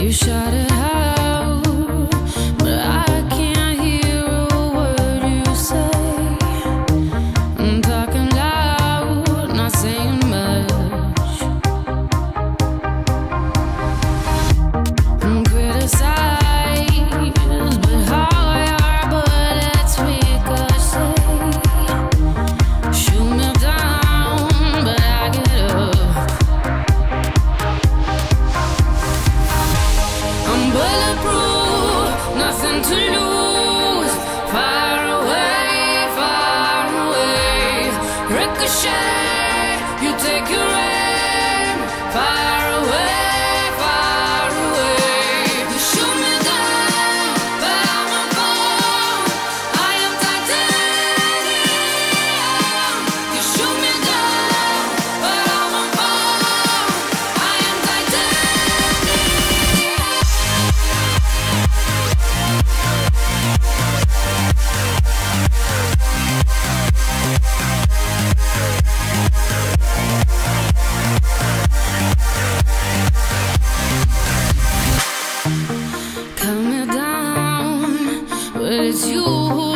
You shout it out, but I can't hear a word you say. I'm talking loud, not saying much. I'm criticized, but how your bullets ricochet. Shoot me down, but I get up. I'm bulletproof, nothing to lose. Far away, ricochet. You take your aim. Far away. You shoot me down, but I won't fall. I am titanium. You shoot me down, but I won't fall. I am titanium. Cut me down, but it's you who